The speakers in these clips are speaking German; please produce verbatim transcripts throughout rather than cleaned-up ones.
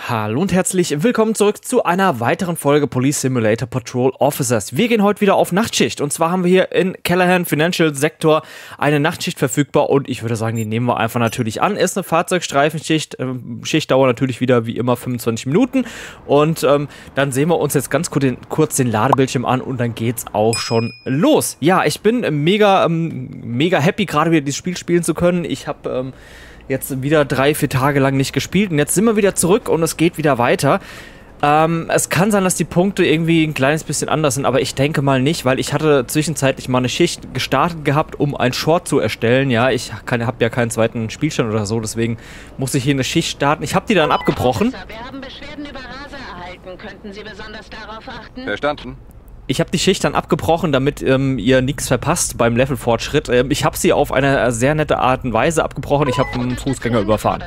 Hallo und herzlich willkommen zurück zu einer weiteren Folge Police Simulator Patrol Officers. Wir gehen heute wieder auf Nachtschicht und zwar haben wir hier in Callahan Financial Sektor eine Nachtschicht verfügbar und ich würde sagen, die nehmen wir einfach natürlich an. Ist eine Fahrzeugstreifenschicht, ähm, Schichtdauer natürlich wieder wie immer fünfundzwanzig Minuten und ähm, dann sehen wir uns jetzt ganz kurz den, kurz den Ladebildschirm an und dann geht's auch schon los. Ja, ich bin mega, ähm, mega happy, gerade wieder dieses Spiel spielen zu können. Ich habe ähm, jetzt wieder drei, vier Tage lang nicht gespielt und jetzt sind wir wieder zurück und es geht wieder weiter. Ähm, es kann sein, dass die Punkte irgendwie ein kleines bisschen anders sind, aber ich denke mal nicht, weil ich hatte zwischenzeitlich mal eine Schicht gestartet gehabt, um ein Short zu erstellen. Ja, ich habe ja keinen zweiten Spielstand oder so, deswegen muss ich hier eine Schicht starten. Ich habe die dann abgebrochen. Wir haben Beschwerden über Raser erhalten. Könnten Sie besonders darauf achten? Verstanden. Ich habe die Schicht dann abgebrochen, damit ähm, ihr nichts verpasst beim Levelfortschritt. Ähm, ich habe sie auf eine sehr nette Art und Weise abgebrochen. Ich habe einen Fußgänger überfahren.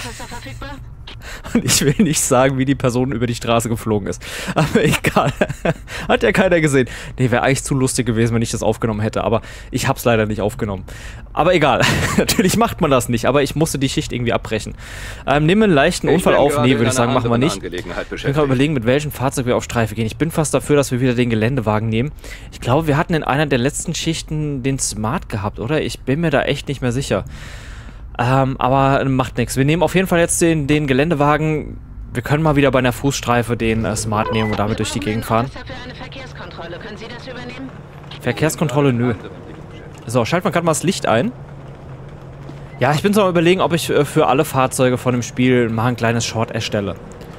Und ich will nicht sagen, wie die Person über die Straße geflogen ist. Aber egal. Hat ja keiner gesehen. Nee, wäre eigentlich zu lustig gewesen, wenn ich das aufgenommen hätte. Aber ich habe es leider nicht aufgenommen. Aber egal. Natürlich macht man das nicht. Aber ich musste die Schicht irgendwie abbrechen. Ähm, nehmen wir einen leichten ich Unfall auf. Nee, würde ich sagen, machen wir nicht. Ich bin gerade überlegen, mit welchem Fahrzeug wir auf Streife gehen. Ich bin fast dafür, dass wir wieder den Geländewagen nehmen. Ich glaube, wir hatten in einer der letzten Schichten den Smart gehabt, oder? Ich bin mir da echt nicht mehr sicher. Ähm, aber macht nichts. Wir nehmen auf jeden Fall jetzt den, den Geländewagen. Wir können mal wieder bei einer Fußstreife den äh, Smart nehmen und damit durch die Gegend fahren. Können Sie das übernehmen? Verkehrskontrolle, nö. So, schalten wir gerade mal das Licht ein. Ja, ich bin so am Überlegen, ob ich äh, für alle Fahrzeuge von dem Spiel mal ein kleines Short erstelle.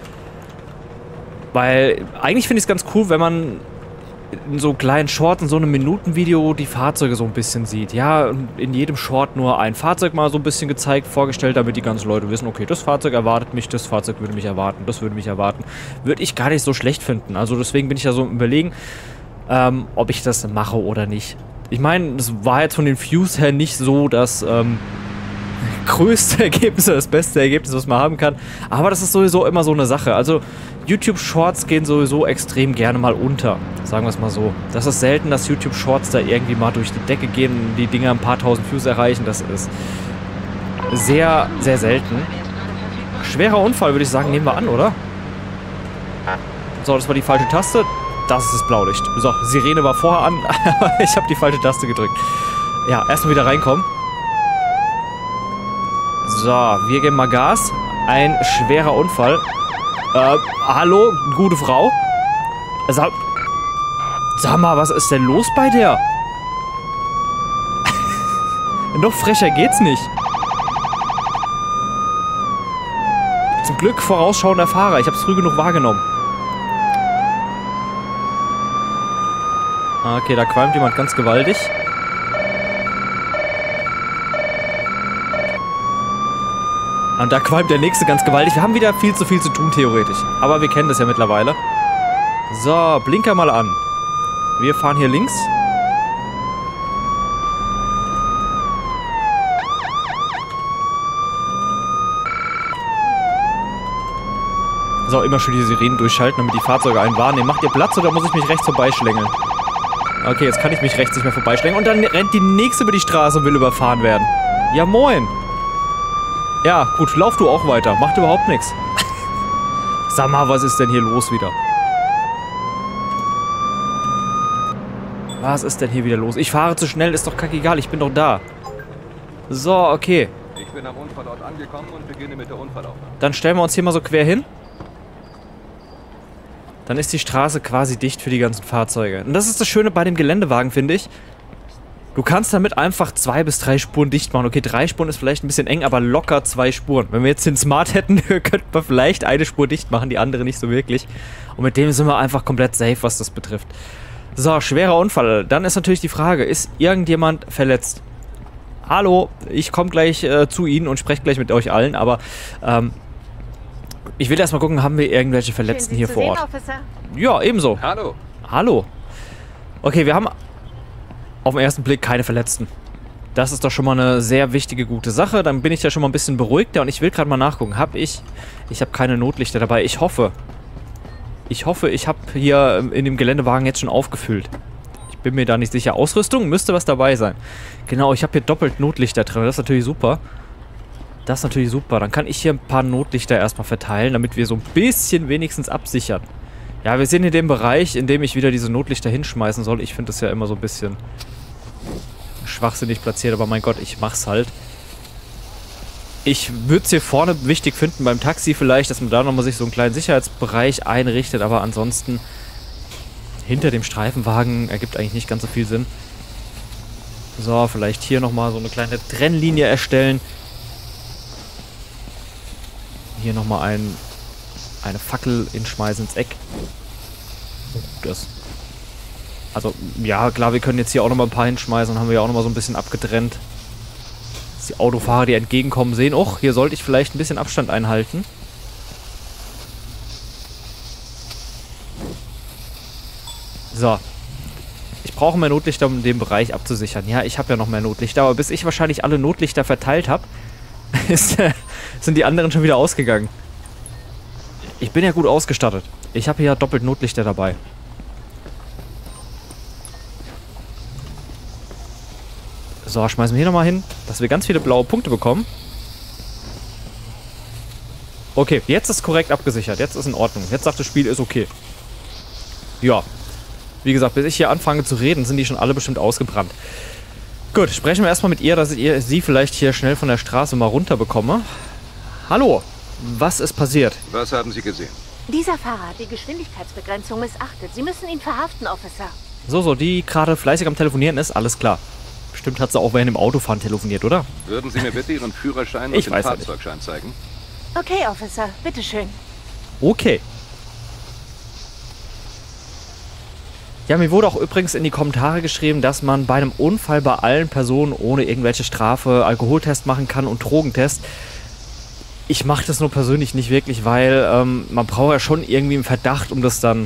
Weil eigentlich finde ich es ganz cool, wenn man in so kleinen Shorts, in so einem Minutenvideo die Fahrzeuge so ein bisschen sieht. Ja, in jedem Short nur ein Fahrzeug mal so ein bisschen gezeigt, vorgestellt, damit die ganzen Leute wissen, okay, das Fahrzeug erwartet mich, das Fahrzeug würde mich erwarten, das würde mich erwarten. Würde ich gar nicht so schlecht finden. Also deswegen bin ich ja so im Überlegen, ähm, ob ich das mache oder nicht. Ich meine, es war jetzt von den Views her nicht so das ähm, größte Ergebnis, das beste Ergebnis, was man haben kann. Aber das ist sowieso immer so eine Sache. Also YouTube-Shorts gehen sowieso extrem gerne mal unter, sagen wir es mal so. Das ist selten, dass YouTube-Shorts da irgendwie mal durch die Decke gehen und die Dinger ein paar tausend Views erreichen. Das ist sehr, sehr selten. Schwerer Unfall, würde ich sagen, nehmen wir an, oder? So, das war die falsche Taste. Das ist das Blaulicht. So, Sirene war vorher an, aber ich habe die falsche Taste gedrückt. Ja, erstmal wieder reinkommen. So, wir geben mal Gas. Ein schwerer Unfall. Äh, hallo, gute Frau? Sag, sag mal, was ist denn los bei der? Noch frecher geht's nicht. Zum Glück vorausschauender Fahrer. Ich hab's früh genug wahrgenommen. Okay, da qualmt jemand ganz gewaltig. Und da qualmt der nächste ganz gewaltig. Wir haben wieder viel zu viel zu tun, theoretisch. Aber wir kennen das ja mittlerweile. So, Blinker mal an. Wir fahren hier links. So, immer schön die Sirenen durchschalten, damit die Fahrzeuge einen wahrnehmen. Macht ihr Platz oder muss ich mich rechts vorbeischlängeln? Okay, jetzt kann ich mich rechts nicht mehr vorbeischlängeln. Und dann rennt die nächste über die Straße und will überfahren werden. Ja, moin. Ja, gut, lauf du auch weiter. Macht überhaupt nichts. Sag mal, was ist denn hier los wieder? Was ist denn hier wieder los? Ich fahre zu schnell, ist doch kackegal, ich bin doch da. So, okay. Ich bin am Unfallort angekommen und beginne mit der Unfallaufnahme. Dann stellen wir uns hier mal so quer hin. Dann ist die Straße quasi dicht für die ganzen Fahrzeuge. Und das ist das Schöne bei dem Geländewagen, finde ich. Du kannst damit einfach zwei bis drei Spuren dicht machen. Okay, drei Spuren ist vielleicht ein bisschen eng, aber locker zwei Spuren. Wenn wir jetzt den Smart hätten, könnten wir vielleicht eine Spur dicht machen, die andere nicht so wirklich. Und mit dem sind wir einfach komplett safe, was das betrifft. So, schwerer Unfall. Dann ist natürlich die Frage, ist irgendjemand verletzt? Hallo, ich komme gleich äh, zu Ihnen und spreche gleich mit euch allen, aber ähm, ich will erstmal gucken, haben wir irgendwelche Verletzten hier vor Ort? Ja, ebenso. Hallo. Hallo. Okay, wir haben auf den ersten Blick keine Verletzten. Das ist doch schon mal eine sehr wichtige, gute Sache. Dann bin ich ja schon mal ein bisschen beruhigter und ich will gerade mal nachgucken. Hab ich... Ich habe keine Notlichter dabei. Ich hoffe. Ich hoffe, ich habe hier in dem Geländewagen jetzt schon aufgefüllt. Ich bin mir da nicht sicher. Ausrüstung müsste was dabei sein. Genau, ich habe hier doppelt Notlichter drin. Das ist natürlich super. Das ist natürlich super. Dann kann ich hier ein paar Notlichter erstmal verteilen, damit wir so ein bisschen wenigstens absichern. Ja, wir sind in dem Bereich, in dem ich wieder diese Notlichter hinschmeißen soll. Ich finde das ja immer so ein bisschen schwachsinnig platziert, aber mein Gott, ich mach's halt. Ich würde es hier vorne wichtig finden, beim Taxi vielleicht, dass man da nochmal sich so einen kleinen Sicherheitsbereich einrichtet, aber ansonsten hinter dem Streifenwagen ergibt eigentlich nicht ganz so viel Sinn. So, vielleicht hier nochmal so eine kleine Trennlinie erstellen. Hier nochmal ein, eine Fackel hinschmeißen ins Eck. Das. Also, ja, klar, wir können jetzt hier auch nochmal ein paar hinschmeißen. Dann haben wir ja auch nochmal so ein bisschen abgetrennt. Dass die Autofahrer, die entgegenkommen, sehen, oh, hier sollte ich vielleicht ein bisschen Abstand einhalten. So. Ich brauche mehr Notlichter, um den Bereich abzusichern. Ja, ich habe ja noch mehr Notlichter, aber bis ich wahrscheinlich alle Notlichter verteilt habe, ist, äh, sind die anderen schon wieder ausgegangen. Ich bin ja gut ausgestattet. Ich habe hier ja doppelt Notlichter dabei. So, schmeißen wir hier nochmal hin, dass wir ganz viele blaue Punkte bekommen. Okay, jetzt ist korrekt abgesichert. Jetzt ist in Ordnung. Jetzt sagt das Spiel, ist okay. Ja. Wie gesagt, bis ich hier anfange zu reden, sind die schon alle bestimmt ausgebrannt. Gut, sprechen wir erstmal mit ihr, dass ich ihr, sie vielleicht hier schnell von der Straße mal runter bekomme. Hallo, was ist passiert? Was haben Sie gesehen? Dieser Fahrer hat die Geschwindigkeitsbegrenzung missachtet. Sie müssen ihn verhaften, Officer. So, so, die gerade fleißig am Telefonieren ist, alles klar. Bestimmt hat sie auch während dem Autofahren telefoniert, oder? Würden Sie mir bitte Ihren Führerschein und Ich den weiß ja Fahrzeugschein zeigen? Okay, Officer, bitteschön. Okay. Ja, mir wurde auch übrigens in die Kommentare geschrieben, dass man bei einem Unfall bei allen Personen ohne irgendwelche Strafe Alkoholtest machen kann und Drogentest. Ich mache das nur persönlich nicht wirklich, weil ähm, man braucht ja schon irgendwie einen Verdacht, um das dann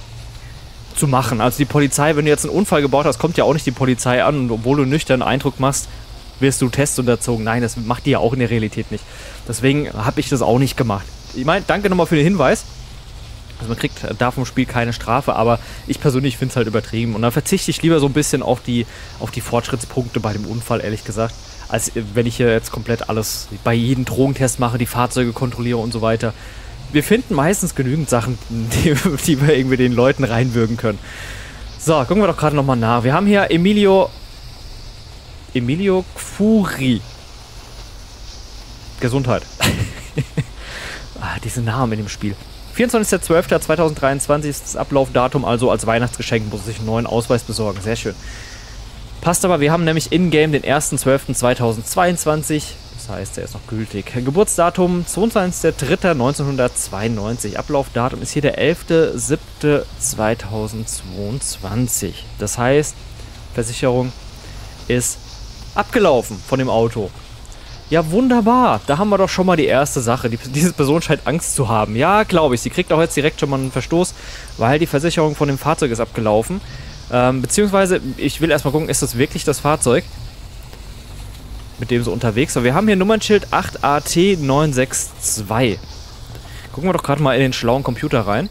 zu machen. Also die Polizei, wenn du jetzt einen Unfall gebaut hast, kommt ja auch nicht die Polizei an und obwohl du einen nüchternen Eindruck machst, wirst du Tests unterzogen. Nein, das macht die ja auch in der Realität nicht. Deswegen habe ich das auch nicht gemacht. Ich meine, danke nochmal für den Hinweis. Also man kriegt da vom Spiel keine Strafe, aber ich persönlich finde es halt übertrieben. Und dann verzichte ich lieber so ein bisschen auf die, auf die Fortschrittspunkte bei dem Unfall, ehrlich gesagt, als wenn ich hier jetzt komplett alles bei jedem Drogentest mache, die Fahrzeuge kontrolliere und so weiter. Wir finden meistens genügend Sachen, die, die wir irgendwie den Leuten reinwürgen können. So, gucken wir doch gerade nochmal nach. Wir haben hier Emilio... Emilio Furi. Gesundheit. Ah, diese Namen in dem Spiel. vierundzwanzigster zwölfter zweitausenddreiundzwanzig ist das Ablaufdatum, also als Weihnachtsgeschenk muss er sich einen neuen Ausweis besorgen. Sehr schön. Passt aber, wir haben nämlich in-game den ersten zwölften zweitausendzweiundzwanzig. Das heißt, er ist noch gültig. Geburtsdatum zweiundzwanzigster dritter neunzehnhundertzweiundneunzig. Ablaufdatum ist hier der elfter siebter zweitausendzweiundzwanzig. Das heißt, Versicherung ist abgelaufen von dem Auto. Ja, wunderbar. Da haben wir doch schon mal die erste Sache. Die, diese Person scheint Angst zu haben. Ja, glaube ich. Sie kriegt auch jetzt direkt schon mal einen Verstoß, weil die Versicherung von dem Fahrzeug ist abgelaufen. Ähm, beziehungsweise, ich will erstmal gucken, ist das wirklich das Fahrzeug, mit dem sie unterwegs war. Wir haben hier Nummernschild acht A T neun sechs zwei. Gucken wir doch gerade mal in den schlauen Computer rein.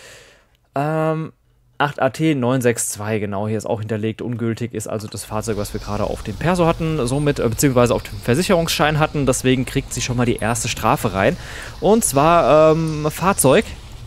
Ähm... acht A T neun sechs zwei, genau, hier ist auch hinterlegt, ungültig ist also das Fahrzeug, was wir gerade auf dem Perso hatten, somit, äh, beziehungsweise auf dem Versicherungsschein hatten, deswegen kriegt sie schon mal die erste Strafe rein. Und zwar, ähm, Fahrzeug,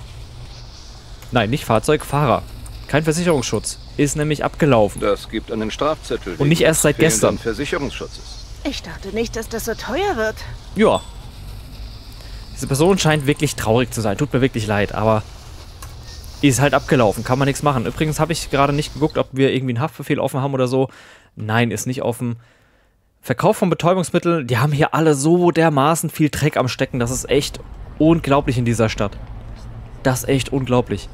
nein, nicht Fahrzeug, Fahrer, kein Versicherungsschutz, ist nämlich abgelaufen. Das gibt einen Strafzettel. Und nicht erst seit gestern. Versicherungsschutzes. Ich dachte nicht, dass das so teuer wird. Ja. Diese Person scheint wirklich traurig zu sein, tut mir wirklich leid, aber... ist halt abgelaufen, kann man nichts machen. Übrigens habe ich gerade nicht geguckt, ob wir irgendwie einen Haftbefehl offen haben oder so. Nein, ist nicht offen. Verkauf von Betäubungsmitteln, die haben hier alle so dermaßen viel Dreck am Stecken. Das ist echt unglaublich in dieser Stadt. Das ist echt unglaublich.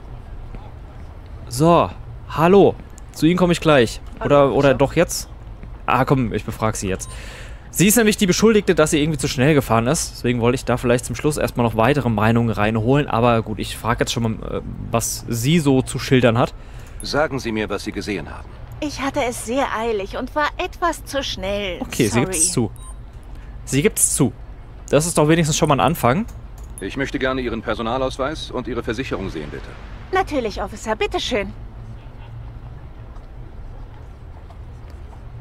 So, hallo. Zu Ihnen komme ich gleich. Oder, oder doch jetzt? Ah, komm, ich befrage Sie jetzt. Sie ist nämlich die Beschuldigte, dass sie irgendwie zu schnell gefahren ist. Deswegen wollte ich da vielleicht zum Schluss erstmal noch weitere Meinungen reinholen. Aber gut, ich frage jetzt schon mal, was sie so zu schildern hat. Sagen Sie mir, was Sie gesehen haben. Ich hatte es sehr eilig und war etwas zu schnell. Okay, Sorry. sie gibt's zu. Sie gibt's zu. Das ist doch wenigstens schon mal ein Anfang. Ich möchte gerne Ihren Personalausweis und Ihre Versicherung sehen, bitte. Natürlich, Officer, bitteschön.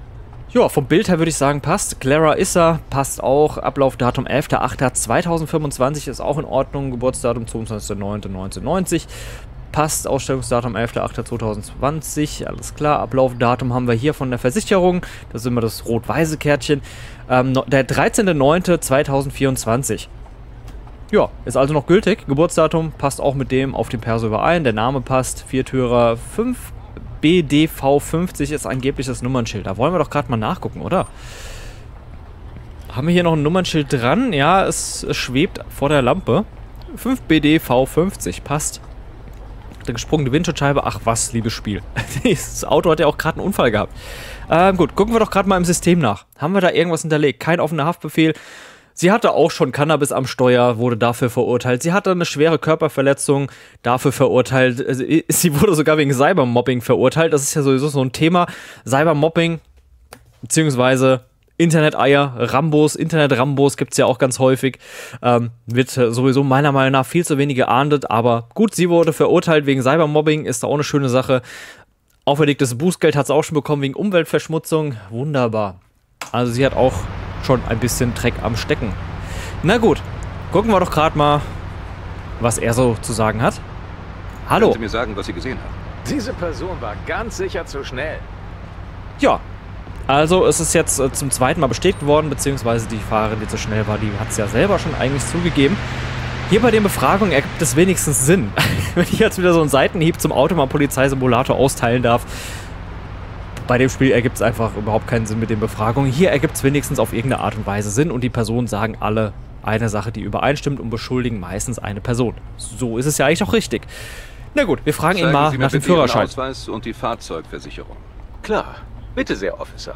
Ja, vom Bild her würde ich sagen, passt. Clara Issa passt auch. Ablaufdatum elfter achter zweitausendfünfundzwanzig ist auch in Ordnung. Geburtsdatum zweiundzwanzigster neunter neunzehnhundertneunzig. Passt. Ausstellungsdatum elfter achter zweitausendzwanzig. Alles klar. Ablaufdatum haben wir hier von der Versicherung. Das ist immer das rot-weiße Kärtchen. Ähm, der dreizehnter neunter zweitausendvierundzwanzig. Ja, ist also noch gültig. Geburtsdatum passt auch mit dem auf dem Perso überein. Der Name passt. Viertürer fünf. B D V fünfzig ist angeblich das Nummernschild. Da wollen wir doch gerade mal nachgucken, oder? Haben wir hier noch ein Nummernschild dran? Ja, es, es schwebt vor der Lampe. fünf B D V fünfzig, passt. Der gesprungene Windschutzscheibe. Ach was, liebes Spiel. Das Auto hat ja auch gerade einen Unfall gehabt. Ähm, gut, gucken wir doch gerade mal im System nach. Haben wir da irgendwas hinterlegt? Kein offener Haftbefehl. Sie hatte auch schon Cannabis am Steuer, wurde dafür verurteilt. Sie hatte eine schwere Körperverletzung, dafür verurteilt. Sie wurde sogar wegen Cybermobbing verurteilt. Das ist ja sowieso so ein Thema. Cybermobbing, beziehungsweise Internet-Eier, Rambos, Internet-Rambos gibt es ja auch ganz häufig. Ähm, wird sowieso meiner Meinung nach viel zu wenig geahndet. Aber gut, sie wurde verurteilt wegen Cybermobbing, ist da auch eine schöne Sache. Auferlegtes Bußgeld hat sie auch schon bekommen wegen Umweltverschmutzung. Wunderbar. Also sie hat auch schon ein bisschen Dreck am Stecken. Na gut, gucken wir doch gerade mal, was er so zu sagen hat. Hallo. Können Sie mir sagen, was Sie gesehen haben? Diese Person war ganz sicher zu schnell. Ja, also es ist jetzt äh, zum zweiten Mal bestätigt worden, beziehungsweise die Fahrerin, die zu schnell war, die hat es ja selber schon eigentlich zugegeben. Hier bei den Befragungen ergibt es wenigstens Sinn. Wenn ich jetzt wieder so einen Seitenhieb zum Autobahn-Polizeisimulator austeilen darf, bei dem Spiel ergibt es einfach überhaupt keinen Sinn mit den Befragungen. Hier ergibt es wenigstens auf irgendeine Art und Weise Sinn und die Personen sagen alle eine Sache, die übereinstimmt und beschuldigen meistens eine Person. So ist es ja eigentlich auch richtig. Na gut, wir fragen Zeigen ihn mal Sie mir nach dem bitte Ihren Führerschein. Ausweis und die Fahrzeugversicherung. Klar. Bitte sehr, Officer.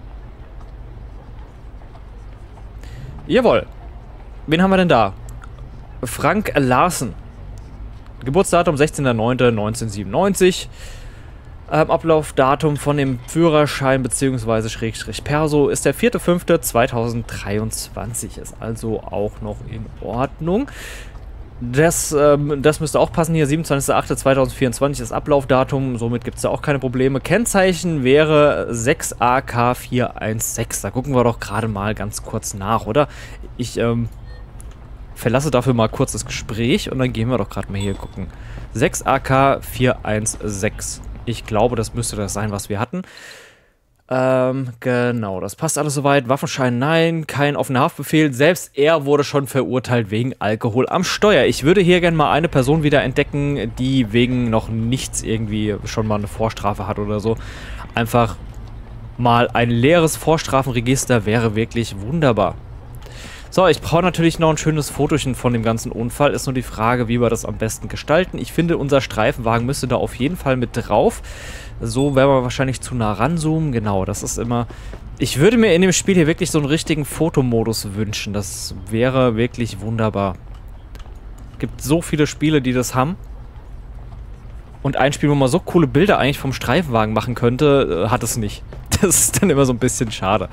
Jawohl. Wen haben wir denn da? Frank Larsen. Geburtsdatum sechzehnter neunter neunzehnhundertsiebenundneunzig. Ähm, Ablaufdatum von dem Führerschein bzw. Schrägstrich Perso ist der vierter fünfter zweitausenddreiundzwanzig. Ist also auch noch in Ordnung. Das, ähm, das müsste auch passen hier. siebenundzwanzigster achter zweitausendvierundzwanzig ist Ablaufdatum. Somit gibt es da auch keine Probleme. Kennzeichen wäre sechs A K vier eins sechs. Da gucken wir doch gerade mal ganz kurz nach, oder? Ich ähm, verlasse dafür mal kurz das Gespräch und dann gehen wir doch gerade mal hier gucken. sechs A K vier eins sechs. Ich glaube, das müsste das sein, was wir hatten. Ähm, genau, das passt alles soweit. Waffenschein, nein. Kein offener Haftbefehl. Selbst er wurde schon verurteilt wegen Alkohol am Steuer. Ich würde hier gerne mal eine Person wieder entdecken, die wegen noch nichts irgendwie schon mal eine Vorstrafe hat oder so. Einfach mal ein leeres Vorstrafenregister wäre wirklich wunderbar. So, ich brauche natürlich noch ein schönes Fotochen von dem ganzen Unfall. Ist nur die Frage, wie wir das am besten gestalten. Ich finde, unser Streifenwagen müsste da auf jeden Fall mit drauf. So werden wir wahrscheinlich zu nah ranzoomen. Genau, das ist immer... Ich würde mir in dem Spiel hier wirklich so einen richtigen Fotomodus wünschen. Das wäre wirklich wunderbar. Es gibt so viele Spiele, die das haben. Und ein Spiel, wo man so coole Bilder eigentlich vom Streifenwagen machen könnte, hat es nicht. Das ist dann immer so ein bisschen schade.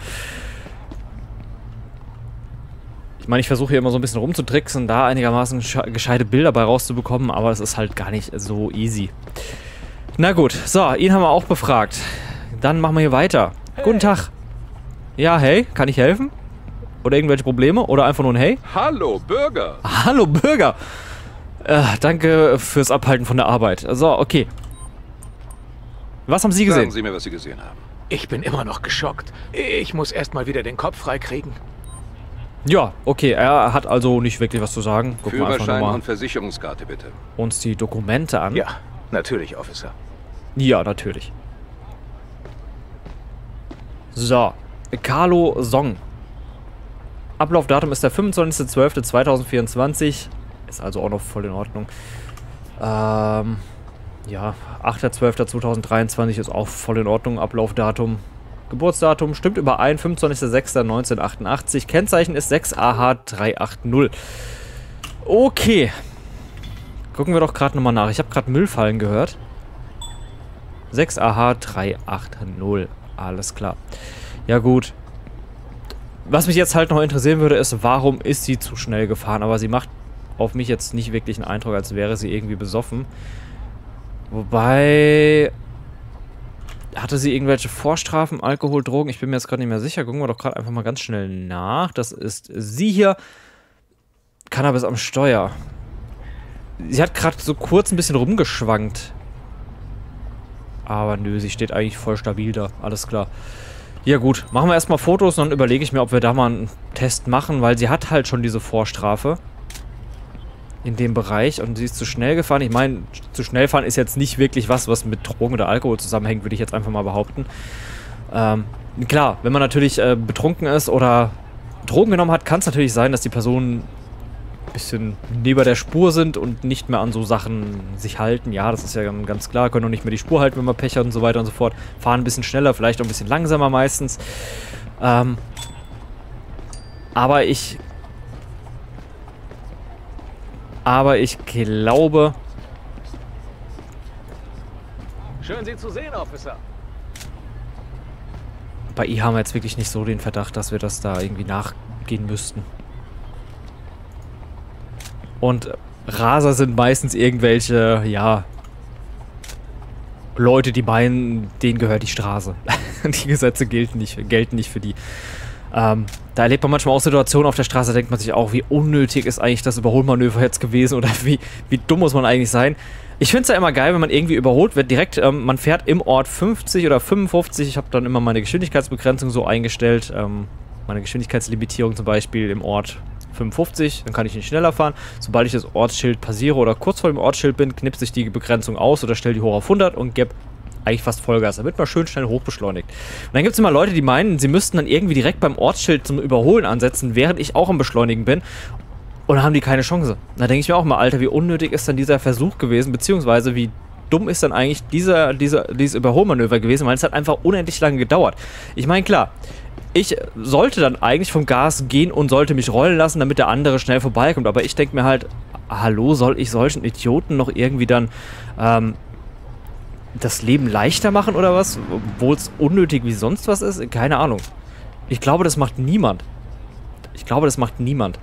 Ich meine, ich versuche hier immer so ein bisschen rumzutricksen, da einigermaßen gescheite Bilder bei rauszubekommen, aber es ist halt gar nicht so easy. Na gut, so, ihn haben wir auch befragt. Dann machen wir hier weiter. Hey. Guten Tag. Ja, hey, kann ich helfen? Oder irgendwelche Probleme? Oder einfach nur ein Hey? Hallo, Bürger. Hallo, Bürger. Äh, danke fürs Abhalten von der Arbeit. So, okay. Was haben Sie gesehen? Sagen Sie mir, was Sie gesehen haben. Ich bin immer noch geschockt. Ich muss erstmal wieder den Kopf freikriegen. Ja, okay, er hat also nicht wirklich was zu sagen. Gucken wir einfach Führerschein nochmal und Versicherungskarte, bitte. uns die Dokumente an. Ja, natürlich, Officer. Ja, natürlich. So, Carlo Song. Ablaufdatum ist der fünfundzwanzigster zwölfter zweitausendvierundzwanzig. Ist also auch noch voll in Ordnung. Ähm, ja, achter zwölfter zweitausenddreiundzwanzig ist auch voll in Ordnung. Ablaufdatum. Geburtsdatum stimmt überein, fünfundzwanzigster sechster neunzehnhundertachtundachtzig. Kennzeichen ist sechs A H drei acht null. Okay. Gucken wir doch gerade nochmal nach. Ich habe gerade Müllfallen gehört. sechs A H drei acht null. Alles klar. Ja gut. Was mich jetzt halt noch interessieren würde, ist, warum ist sie zu schnell gefahren? Aber sie macht auf mich jetzt nicht wirklich einen Eindruck, als wäre sie irgendwie besoffen. Wobei... Hatte sie irgendwelche Vorstrafen, Alkohol, Drogen? Ich bin mir jetzt gerade nicht mehr sicher. Gucken wir doch gerade einfach mal ganz schnell nach. Das ist sie hier. Cannabis am Steuer. Sie hat gerade so kurz ein bisschen rumgeschwankt. Aber nö, sie steht eigentlich voll stabil da. Alles klar. Ja gut, machen wir erstmal Fotos und dann überlege ich mir, ob wir da mal einen Test machen, weil sie hat halt schon diese Vorstrafe. In dem Bereich und sie ist zu schnell gefahren. Ich meine, zu schnell fahren ist jetzt nicht wirklich was, was mit Drogen oder Alkohol zusammenhängt, würde ich jetzt einfach mal behaupten. Ähm, klar, wenn man natürlich äh, betrunken ist oder Drogen genommen hat, kann es natürlich sein, dass die Personen ein bisschen neben der Spur sind und nicht mehr an so Sachen sich halten. Ja, das ist ja ganz klar, können auch nicht mehr die Spur halten, wenn man Pech hat und so weiter und so fort. Fahren ein bisschen schneller, vielleicht auch ein bisschen langsamer meistens. Ähm, aber ich... Aber ich glaube... Schön, Sie zu sehen, Officer. Bei ihr haben wir jetzt wirklich nicht so den Verdacht, dass wir das da irgendwie nachgehen müssten. Und Raser sind meistens irgendwelche, ja... Leute, die meinen, denen gehört die Straße. Die Gesetze gelten nicht, gelten nicht für die. Ähm, da erlebt man manchmal auch Situationen auf der Straße, da denkt man sich auch, wie unnötig ist eigentlich das Überholmanöver jetzt gewesen oder wie, wie dumm muss man eigentlich sein. Ich finde es ja immer geil, wenn man irgendwie überholt wird, direkt, ähm, man fährt im Ort fünfzig oder fünfundfünfzig, ich habe dann immer meine Geschwindigkeitsbegrenzung so eingestellt, ähm, meine Geschwindigkeitslimitierung zum Beispiel im Ort fünfundfünfzig, dann kann ich nicht schneller fahren. Sobald ich das Ortsschild passiere oder kurz vor dem Ortsschild bin, knipse ich die Begrenzung aus oder stelle die hoch auf hundert und gebe eigentlich fast Vollgas, damit man schön schnell hochbeschleunigt. Und dann gibt es immer Leute, die meinen, sie müssten dann irgendwie direkt beim Ortsschild zum Überholen ansetzen, während ich auch am Beschleunigen bin. Und dann haben die keine Chance. Da denke ich mir auch mal, Alter, wie unnötig ist dann dieser Versuch gewesen, beziehungsweise wie dumm ist dann eigentlich dieser, dieser, dieses Überholmanöver gewesen, weil es hat einfach unendlich lange gedauert. Ich meine, klar, ich sollte dann eigentlich vom Gas gehen und sollte mich rollen lassen, damit der andere schnell vorbeikommt. Aber ich denke mir halt, hallo, soll ich solchen Idioten noch irgendwie dann, ähm, das Leben leichter machen oder was? Obwohl es unnötig wie sonst was ist? Keine Ahnung. Ich glaube, das macht niemand. Ich glaube, das macht niemand.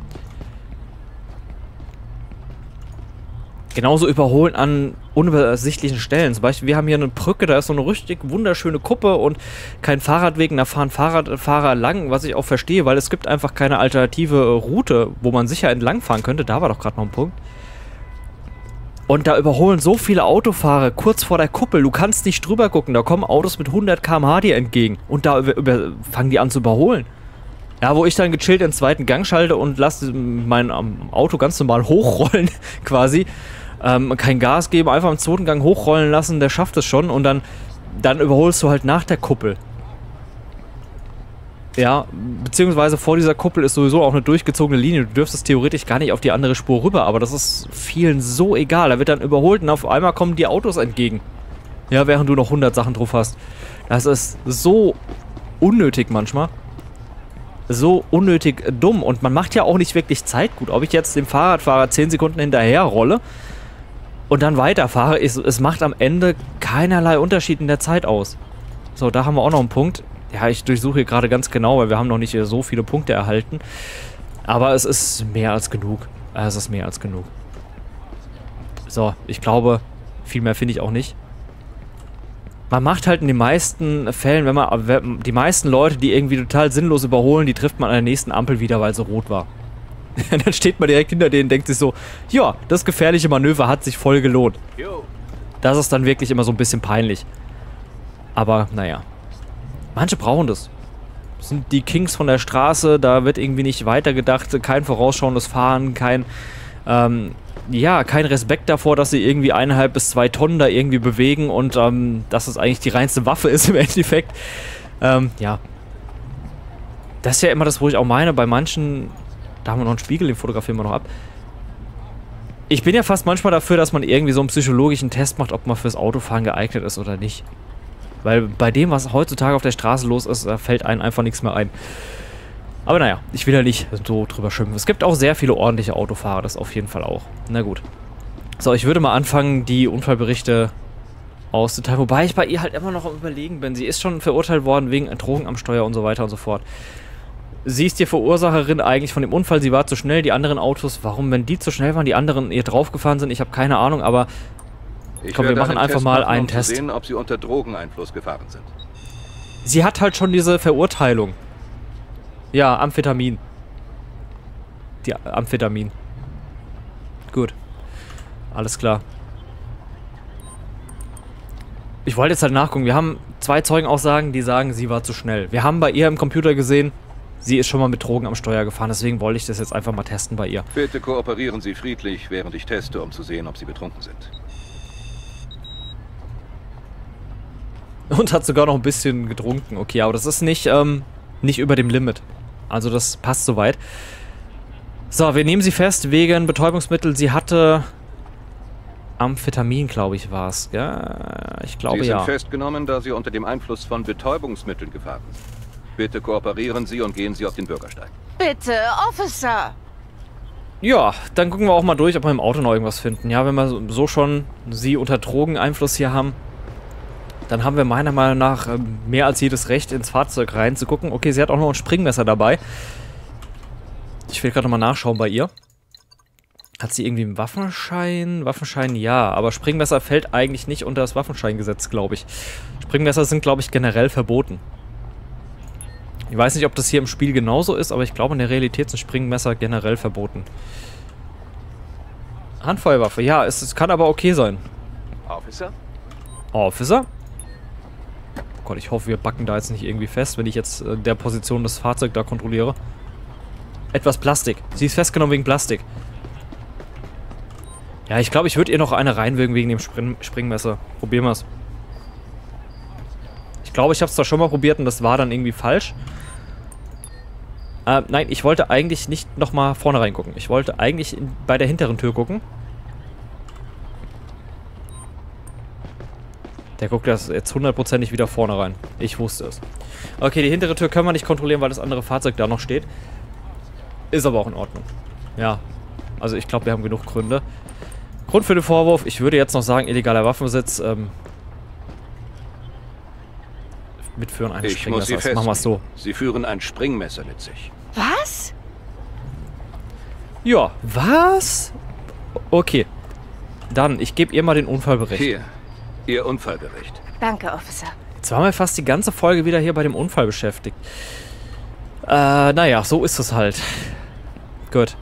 Genauso überholen an unübersichtlichen Stellen. Zum Beispiel, wir haben hier eine Brücke, da ist so eine richtig wunderschöne Kuppe und kein Fahrradweg, und da fahren Fahrradfahrer lang, was ich auch verstehe, weil es gibt einfach keine alternative Route, wo man sicher entlang fahren könnte. Da war doch gerade noch ein Punkt. Und da überholen so viele Autofahrer kurz vor der Kuppel. Du kannst nicht drüber gucken. Da kommen Autos mit hundert Kilometer pro Stunde dir entgegen. Und da über, über, fangen die an zu überholen. Ja, wo ich dann gechillt den zweiten Gang schalte und lasse mein um, Auto ganz normal hochrollen, quasi. Ähm, kein Gas geben, einfach im zweiten Gang hochrollen lassen, der schafft es schon. Und dann, dann überholst du halt nach der Kuppel. Ja, beziehungsweise vor dieser Kuppel ist sowieso auch eine durchgezogene Linie. Du dürftest theoretisch gar nicht auf die andere Spur rüber, aber das ist vielen so egal. Da wird dann überholt und auf einmal kommen die Autos entgegen. Ja, während du noch hundert Sachen drauf hast. Das ist so unnötig manchmal. So unnötig dumm. Und man macht ja auch nicht wirklich Zeit gut. Ob ich jetzt dem Fahrradfahrer zehn Sekunden hinterher rolle und dann weiterfahre, ist, es macht am Ende keinerlei Unterschied in der Zeit aus. So, da haben wir auch noch einen Punkt. Ja, ich durchsuche hier gerade ganz genau, weil wir haben noch nicht so viele Punkte erhalten. Aber es ist mehr als genug. Es ist mehr als genug. So, ich glaube, viel mehr finde ich auch nicht. Man macht halt in den meisten Fällen, wenn man die meisten Leute, die irgendwie total sinnlos überholen, die trifft man an der nächsten Ampel wieder, weil sie rot war. Dann steht man direkt hinter denen und denkt sich so, ja, das gefährliche Manöver hat sich voll gelohnt. Das ist dann wirklich immer so ein bisschen peinlich. Aber, naja. Manche brauchen das. Das sind die Kings von der Straße, da wird irgendwie nicht weitergedacht, kein vorausschauendes Fahren, kein, ähm, ja, kein Respekt davor, dass sie irgendwie eineinhalb bis zwei Tonnen da irgendwie bewegen und, ähm, dass es eigentlich die reinste Waffe ist im Endeffekt. Ähm, ja. Das ist ja immer das, wo ich auch meine, bei manchen, da haben wir noch einen Spiegel, den fotografieren wir noch ab. Ich bin ja fast manchmal dafür, dass man irgendwie so einen psychologischen Test macht, ob man fürs Autofahren geeignet ist oder nicht. Weil bei dem, was heutzutage auf der Straße los ist, fällt einem einfach nichts mehr ein. Aber naja, ich will ja nicht so drüber schimpfen. Es gibt auch sehr viele ordentliche Autofahrer, das auf jeden Fall auch. Na gut. So, ich würde mal anfangen, die Unfallberichte auszuteilen. Wobei ich bei ihr halt immer noch am Überlegen bin. Sie ist schon verurteilt worden wegen Drogen am Steuer und so weiter und so fort. Sie ist die Verursacherin eigentlich von dem Unfall. Sie war zu schnell, die anderen Autos. Warum, wenn die zu schnell waren, die anderen ihr draufgefahren sind? Ich habe keine Ahnung, aber Ich Komm, wir werde machen einen einfach Test mal machen, einen um Test. zu sehen, ob Sie unter Drogeneinfluss gefahren sind. Sie hat halt schon diese Verurteilung. Ja, Amphetamin. Die Amphetamin. Gut. Alles klar. Ich wollte jetzt halt nachgucken. Wir haben zwei Zeugenaussagen, die sagen, sie war zu schnell. Wir haben bei ihr im Computer gesehen, sie ist schon mal mit Drogen am Steuer gefahren. Deswegen wollte ich das jetzt einfach mal testen bei ihr. Bitte kooperieren Sie friedlich, während ich teste, um zu sehen, ob Sie betrunken sind. Und hat sogar noch ein bisschen getrunken. Okay, aber das ist nicht, ähm, nicht über dem Limit. Also das passt soweit. So, wir nehmen sie fest wegen Betäubungsmittel. Sie hatte Amphetamin, glaube ich, war es. Ja, ich glaube Sie sind ja. festgenommen, da Sie unter dem Einfluss von Betäubungsmitteln gefahren sind. Bitte kooperieren Sie und gehen Sie auf den Bürgersteig. Bitte, Officer! Ja, dann gucken wir auch mal durch, ob wir im Auto noch irgendwas finden. Ja, wenn wir so schon sie unter Drogeneinfluss hier haben, dann haben wir meiner Meinung nach mehr als jedes Recht, ins Fahrzeug reinzugucken. Okay, sie hat auch noch ein Springmesser dabei. Ich will gerade nochmal nachschauen bei ihr. Hat sie irgendwie einen Waffenschein? Waffenschein, ja. Aber Springmesser fällt eigentlich nicht unter das Waffenscheingesetz, glaube ich. Springmesser sind, glaube ich, generell verboten. Ich weiß nicht, ob das hier im Spiel genauso ist, aber ich glaube, in der Realität sind Springmesser generell verboten. Handfeuerwaffe, ja, es, es kann aber okay sein. Officer? Officer? Oh Gott, ich hoffe, wir backen da jetzt nicht irgendwie fest, wenn ich jetzt äh, der Position des Fahrzeugs da kontrolliere. Etwas Plastik. Sie ist festgenommen wegen Plastik. Ja, ich glaube, ich würde ihr noch eine reinwirken wegen dem Spring Springmesser. Probieren wir es. Ich glaube, ich habe es zwar schon mal probiert und das war dann irgendwie falsch. Äh, nein, ich wollte eigentlich nicht nochmal vorne reingucken. Ich wollte eigentlich in, bei der hinteren Tür gucken. Der guckt das jetzt hundertprozentig wieder vorne rein. Ich wusste es. Okay, die hintere Tür können wir nicht kontrollieren, weil das andere Fahrzeug da noch steht. Ist aber auch in Ordnung. Ja, also ich glaube, wir haben genug Gründe. Grund für den Vorwurf, ich würde jetzt noch sagen, illegaler Waffenbesitz. Ähm, mitführen eines Ich muss Sie Springmessers. Machen wir es so. Sie führen ein Springmesser mit sich. Was? Ja, was? Okay. Dann, ich gebe ihr mal den Unfallbericht. Hier, Ihr Unfallbericht. Danke, Officer. Jetzt waren wir fast die ganze Folge wieder hier bei dem Unfall beschäftigt. Äh, naja, so ist es halt. Gut.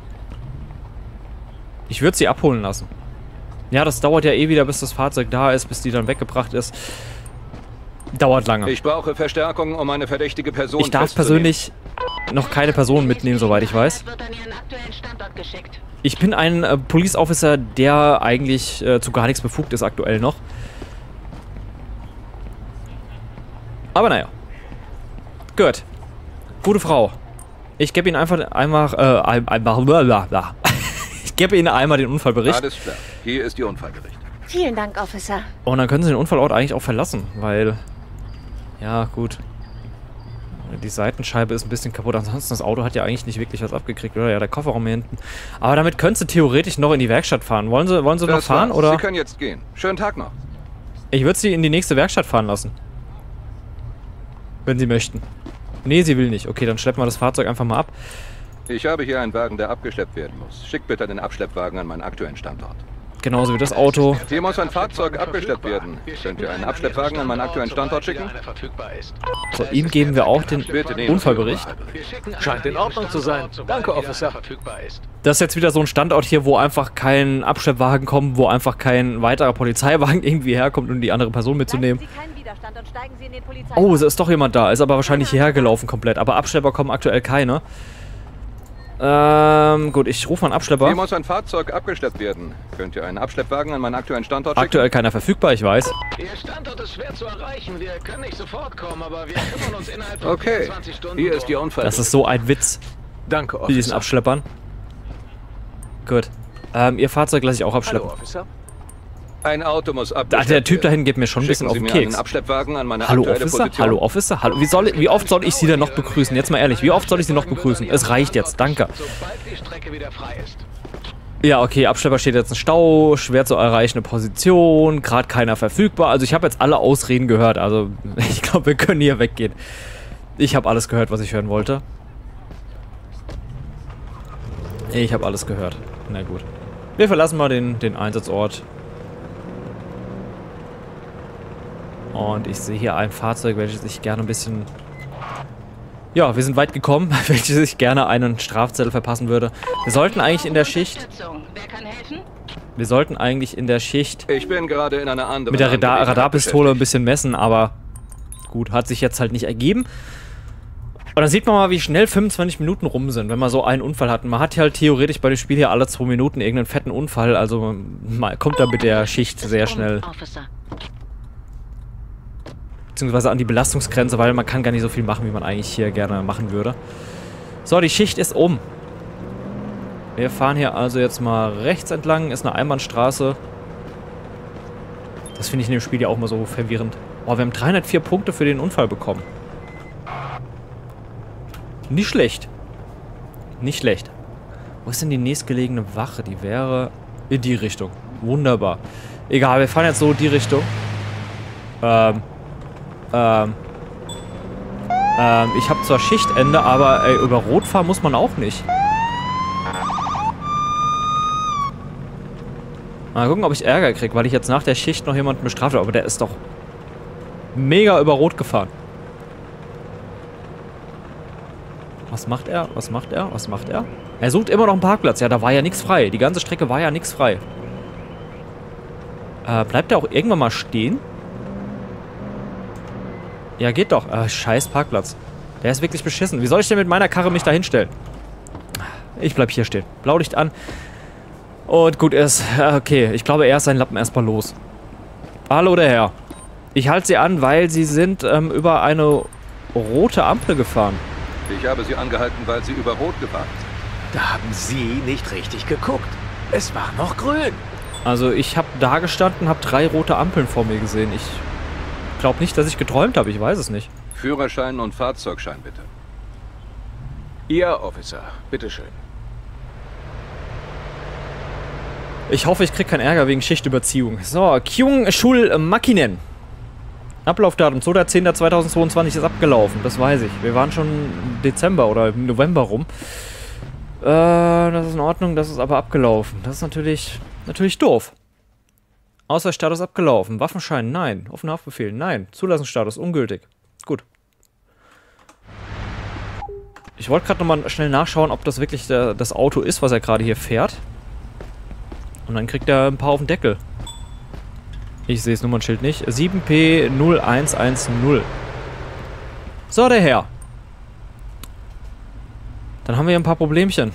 Ich würde sie abholen lassen. Ja, das dauert ja eh wieder, bis das Fahrzeug da ist, bis die dann weggebracht ist. Dauert lange. Ich brauche Verstärkung, um eine verdächtige Person Ich darf festzunehmen. persönlich noch keine Person mitnehmen, soweit ich weiß. Wird an Ihren aktuellen Standort geschickt. Ich bin ein äh, Police Officer, der eigentlich äh, zu gar nichts befugt ist aktuell noch. Aber naja. Gut. Gute Frau. Ich gebe Ihnen einfach einmal, äh, einmal, blablabla. Ich gebe Ihnen einmal den Unfallbericht. Alles klar. Hier ist Ihr Unfallbericht. Vielen Dank, Officer. Und dann können Sie den Unfallort eigentlich auch verlassen, weil... Ja, gut. Die Seitenscheibe ist ein bisschen kaputt. Ansonsten, das Auto hat ja eigentlich nicht wirklich was abgekriegt, oder? Ja, der Kofferraum hier hinten. Aber damit können Sie theoretisch noch in die Werkstatt fahren. Wollen Sie, wollen Sie noch Das fahren, war's. oder? Sie können jetzt gehen. Schönen Tag noch. Ich würde Sie in die nächste Werkstatt fahren lassen. Wenn Sie möchten. Nee, sie will nicht. Okay, dann schleppen wir das Fahrzeug einfach mal ab. Ich habe hier einen Wagen, der abgeschleppt werden muss. Schickt bitte den Abschleppwagen an meinen aktuellen Standort. Genauso wie das Auto. Hier muss ein Fahrzeug abgeschleppt werden. Könnt ihr einen Abschleppwagen an meinen aktuellen Standort schicken? So, ihm geben wir auch den Bitte nehmen Sie Unfallbericht. Ihren Unfallbericht. Scheint in Ordnung zu sein. Danke, Officer. Das ist jetzt wieder so ein Standort hier, wo einfach kein Abschleppwagen kommt, wo einfach kein weiterer Polizeiwagen irgendwie herkommt, um die andere Person mitzunehmen. Leisten Sie keinen Widerstand und steigen Sie in den Polizei. Oh, es ist doch jemand da. Ist aber wahrscheinlich hierher gelaufen komplett. Aber Abschlepper kommen aktuell keine. Ähm, gut, ich rufe mal einen Hier Abschlepper. muss ein Fahrzeug abgeschleppt werden. Könnt ihr einen Abschleppwagen an meinen aktuellen Standort schicken? Aktuell keiner verfügbar, ich weiß. Ihr Standort ist schwer zu erreichen. Wir können nicht sofort kommen, aber wir kümmern uns innerhalb von Okay, vierundzwanzig Stunden. hier ist Ihr drum. Unfallbericht. Das ist so ein Witz Danke, mit diesen Officer. Abschleppern. Gut. Ähm, ihr Fahrzeug lasse ich auch Hallo, abschleppen. Officer. Ein Auto muss Da, abgeschleppt der Typ werden. dahin geht mir schon ein bisschen Schicken auf Sie den mir Keks. einen Abschleppwagen an meine Hallo aktuelle Officer? Position. Hallo Officer? Hallo, wie soll, wie oft soll ich Sie denn noch begrüßen? Jetzt mal ehrlich, wie oft soll ich Sie noch begrüßen? Es reicht jetzt, danke. Sobald die Strecke wieder frei ist. Ja, okay, Abschlepper steht jetzt ein Stau, schwer zu erreichende Position, gerade keiner verfügbar. Also ich habe jetzt alle Ausreden gehört, also ich glaube, wir können hier weggehen. Ich habe alles gehört, was ich hören wollte. Ich habe alles gehört. Na gut. Wir verlassen mal den, den Einsatzort. Und ich sehe hier ein Fahrzeug, welches ich gerne ein bisschen... Ja, wir sind weit gekommen, welches ich gerne einen Strafzettel verpassen würde. Wir sollten eigentlich in der Schicht... Wer kann helfen? Wir sollten eigentlich in der Schicht Ich bin gerade in einer anderen mit der Radar Angelegenheit Radarpistole ein beschäftigt. bisschen messen, aber gut, hat sich jetzt halt nicht ergeben. Und dann sieht man mal, wie schnell fünfundzwanzig Minuten rum sind, wenn man so einen Unfall hat. Man hat ja halt theoretisch bei dem Spiel hier alle zwei Minuten irgendeinen fetten Unfall, also man kommt da mit der Schicht sehr schnell, beziehungsweise an die Belastungsgrenze, weil man kann gar nicht so viel machen, wie man eigentlich hier gerne machen würde. So, die Schicht ist um. Wir fahren hier also jetzt mal rechts entlang, ist eine Einbahnstraße. Das finde ich in dem Spiel ja auch mal so verwirrend. Oh, wir haben dreihundertvier Punkte für den Unfall bekommen. Nicht schlecht. Nicht schlecht. Wo ist denn die nächstgelegene Wache? Die wäre in die Richtung. Wunderbar. Egal, wir fahren jetzt so in die Richtung. Ähm. Ähm. Ähm, ich habe zwar Schichtende, aber ey, über Rot fahren muss man auch nicht. Mal gucken, ob ich Ärger kriege, weil ich jetzt nach der Schicht noch jemanden bestrafe. Aber der ist doch mega über Rot gefahren. Was macht er? Was macht er? Was macht er? Er sucht immer noch einen Parkplatz. Ja, da war ja nichts frei. Die ganze Strecke war ja nichts frei. Äh, bleibt er auch irgendwann mal stehen? Ja, geht doch. Äh, scheiß Parkplatz. Der ist wirklich beschissen. Wie soll ich denn mit meiner Karre mich da hinstellen? Ich bleib hier stehen. Blaulicht an. Und gut ist. Okay, ich glaube, er ist sein Lappen erstmal los. Hallo, der Herr. Ich halte Sie an, weil Sie sind ähm, über eine rote Ampel gefahren. Ich habe Sie angehalten, weil Sie über Rot gefahren sind. Da haben Sie nicht richtig geguckt. Es war noch grün. Also ich habe da gestanden, habe drei rote Ampeln vor mir gesehen. Ich glaube nicht, dass ich geträumt habe. Ich weiß es nicht. Führerschein und Fahrzeugschein bitte. Ihr Officer, bitteschön. Ich hoffe, ich kriege keinen Ärger wegen Schichtüberziehung. So, Kyung Shul Makinen. Ablaufdatum zweiter zehnter zweitausendzweiundzwanzig ist abgelaufen, das weiß ich. Wir waren schon im Dezember oder im November rum. Äh, das ist in Ordnung, das ist aber abgelaufen. Das ist natürlich, natürlich doof. Ausweisstatus abgelaufen. Waffenschein, nein. Offener Haftbefehl, nein. Zulassungsstatus, ungültig. Gut. Ich wollte gerade nochmal schnell nachschauen, ob das wirklich der, das Auto ist, was er gerade hier fährt. Und dann kriegt er ein paar auf den Deckel. Ich sehe das Nummernschild nicht. sieben P null eins eins null. So, der Herr. Dann haben wir hier ein paar Problemchen.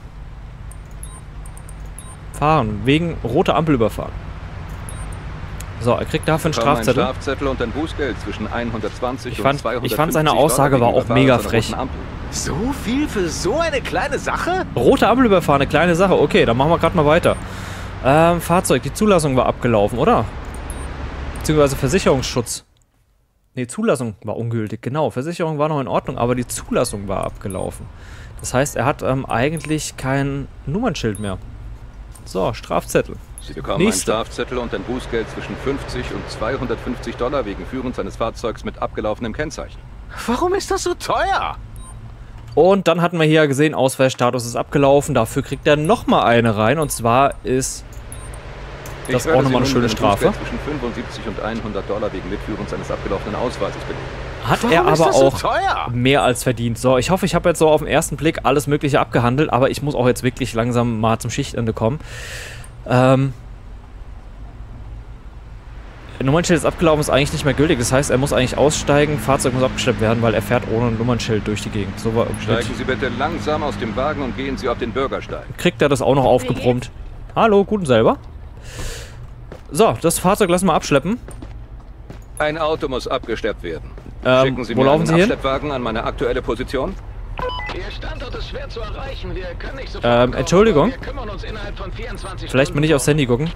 Fahren. Wegen roter Ampel überfahren. So, er kriegt dafür einen Strafzettel. Ein Strafzettel und ein Bußgeld zwischen hundertzwanzig ich fand, und zweihundertfünfzig ich fand seine Dollar Aussage war auch mega frech. So viel für so eine kleine Sache? Rote Ampel überfahren, eine kleine Sache. Okay, dann machen wir gerade mal weiter. Ähm, Fahrzeug, die Zulassung war abgelaufen, oder? Beziehungsweise Versicherungsschutz. Ne, Zulassung war ungültig, genau. Versicherung war noch in Ordnung, aber die Zulassung war abgelaufen. Das heißt, er hat ähm, eigentlich kein Nummernschild mehr. So, Strafzettel. Sie bekommen Nächste. einen Strafzettel und ein Bußgeld zwischen fünfzig und zweihundertfünfzig Dollar wegen Führens eines Fahrzeugs mit abgelaufenem Kennzeichen. Warum ist das so teuer? Und dann hatten wir hier gesehen, Ausweisstatus ist abgelaufen. Dafür kriegt er nochmal eine rein. Und zwar ist das Ich werde auch nochmal eine Sie nun schöne mit einem Strafe. Bußgeld zwischen fünfundsiebzig und hundert Dollar wegen Mitführens eines abgelaufenen Ausweises belegen. Hat Warum er ist aber das so auch teuer? mehr als verdient. So, ich hoffe, ich habe jetzt so auf den ersten Blick alles Mögliche abgehandelt. Aber ich muss auch jetzt wirklich langsam mal zum Schichtende kommen. Ähm... Nummernschild ist abgelaufen, ist eigentlich nicht mehr gültig. Das heißt, er muss eigentlich aussteigen, Fahrzeug muss abgeschleppt werden, weil er fährt ohne Nummernschild durch die Gegend. So war, Steigen Sie bitte langsam aus dem Wagen und gehen Sie auf den Bürgersteig. kriegt er das auch noch aufgebrummt. Hallo, guten selber. So, das Fahrzeug lassen wir abschleppen. Ein Auto muss abgeschleppt werden. Ähm, Schicken Sie wo mir laufen einen Sie hin? Abschleppwagen an meine aktuelle Position. Ihr Standort ist schwer zu erreichen. Wir können nicht sofort Ähm, kommen, Entschuldigung. aber wir kümmern uns innerhalb von vierundzwanzig Vielleicht mal Stunden nicht aufs Handy gucken.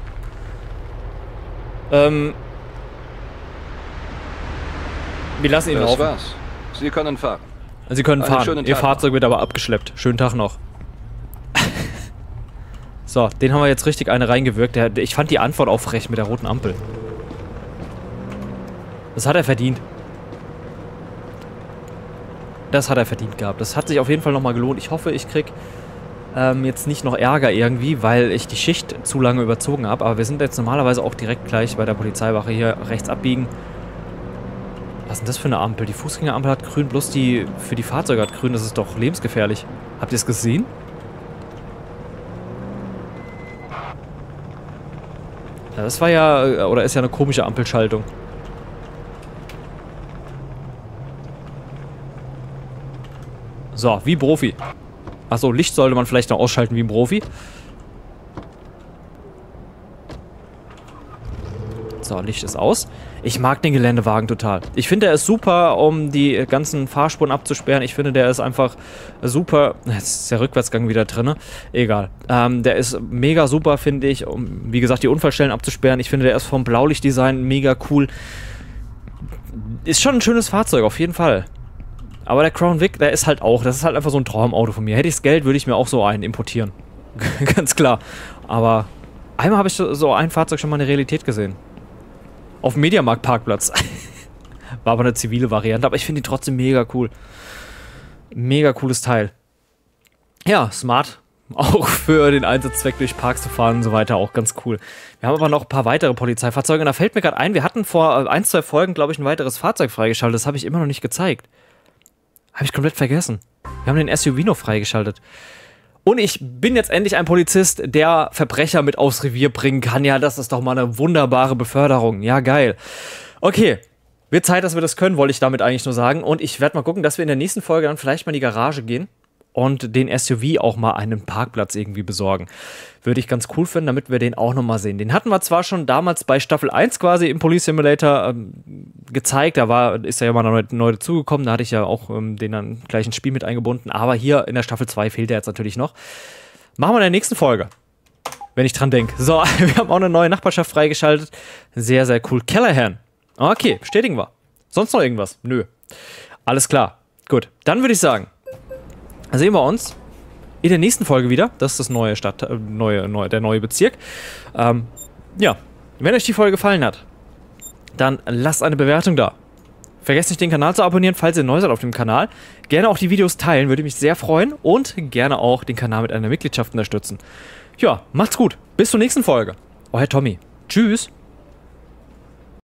Ähm... Wir lassen ihn Das laufen. war's. Sie können fahren. Sie können Einen fahren. schönen Ihr Tag Fahrzeug wird aber abgeschleppt. Schönen Tag noch. So, den haben wir jetzt richtig eine reingewirkt. Der, der, ich fand die Antwort auch frech mit der roten Ampel. Das hat er verdient. Das hat er verdient gehabt. Das hat sich auf jeden Fall nochmal gelohnt. Ich hoffe, ich krieg ähm, jetzt nicht noch Ärger irgendwie, weil ich die Schicht zu lange überzogen habe. Aber wir sind jetzt normalerweise auch direkt gleich bei der Polizeiwache hier rechts abbiegen. Was ist denn das für eine Ampel? Die Fußgängerampel hat grün, bloß die für die Fahrzeuge hat grün. Das ist doch lebensgefährlich. Habt ihr es gesehen? Ja, das war ja, oder ist ja eine komische Ampelschaltung. So, wie Profi. Achso, Licht sollte man vielleicht noch ausschalten wie ein Profi. So, Licht ist aus. Ich mag den Geländewagen total. Ich finde, der ist super, um die ganzen Fahrspuren abzusperren. Ich finde, der ist einfach super. Jetzt ist der Rückwärtsgang wieder drin. Egal. Ähm, der ist mega super, finde ich, um, wie gesagt, die Unfallstellen abzusperren. Ich finde, der ist vom Blaulichtdesign mega cool. Ist schon ein schönes Fahrzeug, auf jeden Fall. Aber der Crown Vic, der ist halt auch, das ist halt einfach so ein Traumauto von mir. Hätte ich das Geld, würde ich mir auch so einen importieren. Ganz klar. Aber einmal habe ich so ein Fahrzeug schon mal in der Realität gesehen. Auf dem Mediamarkt-Parkplatz. War aber eine zivile Variante, aber ich finde ihn trotzdem mega cool. Mega cooles Teil. Ja, smart. Auch für den Einsatzzweck durch Parks zu fahren und so weiter, auch ganz cool. Wir haben aber noch ein paar weitere Polizeifahrzeuge und da fällt mir gerade ein, wir hatten vor ein, zwei Folgen, glaube ich, ein weiteres Fahrzeug freigeschaltet. Das habe ich immer noch nicht gezeigt. Habe ich komplett vergessen. Wir haben den S U V noch freigeschaltet. Und ich bin jetzt endlich ein Polizist, der Verbrecher mit aufs Revier bringen kann. Ja, das ist doch mal eine wunderbare Beförderung. Ja, geil. Okay, wird Zeit, dass wir das können, wollte ich damit eigentlich nur sagen. Und ich werde mal gucken, dass wir in der nächsten Folge dann vielleicht mal in die Garage gehen und den S U V auch mal einen Parkplatz irgendwie besorgen. Würde ich ganz cool finden, damit wir den auch nochmal sehen. Den hatten wir zwar schon damals bei Staffel eins quasi im Police Simulator ähm, gezeigt, da war, ist er ja mal neu, neu dazugekommen, da hatte ich ja auch ähm, den dann gleich ins Spiel mit eingebunden, aber hier in der Staffel zwei fehlt er jetzt natürlich noch. Machen wir in der nächsten Folge, wenn ich dran denke. So, wir haben auch eine neue Nachbarschaft freigeschaltet. Sehr, sehr cool. Callahan. Okay, bestätigen wir. Sonst noch irgendwas? Nö. Alles klar. Gut, dann würde ich sagen, sehen wir uns in der nächsten Folge wieder. Das ist das neue Stadt, äh, neue, neue, der neue Bezirk. Ähm, ja, wenn euch die Folge gefallen hat, dann lasst eine Bewertung da. Vergesst nicht, den Kanal zu abonnieren, falls ihr neu seid auf dem Kanal. Gerne auch die Videos teilen, würde mich sehr freuen. Und gerne auch den Kanal mit einer Mitgliedschaft unterstützen. Ja, macht's gut. Bis zur nächsten Folge. Euer Tommy. Tschüss.